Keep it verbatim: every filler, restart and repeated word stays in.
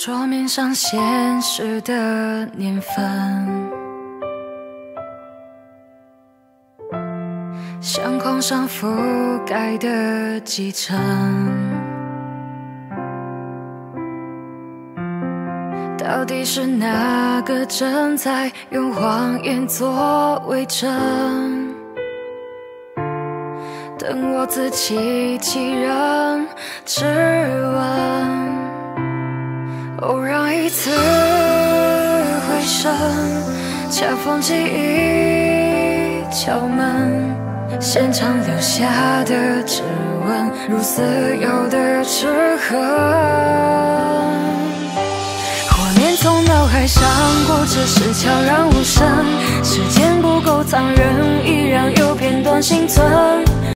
桌面上显示的年份，相框上覆盖的几层，到底是哪个正在用谎言作为证？等我自欺欺人，质问。偶然一次回神，恰逢记忆敲门，现场留下的指纹，如似有的齿痕。画面从脑海上过，只是悄然无声。时间不够残忍，依然有片段幸存。